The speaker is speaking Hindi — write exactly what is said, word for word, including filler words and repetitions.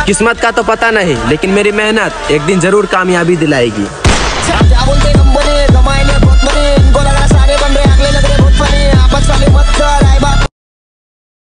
किस्मत का तो पता नहीं, लेकिन मेरी मेहनत एक दिन जरूर कामयाबी दिलाएगी। क्या बोलते हैं?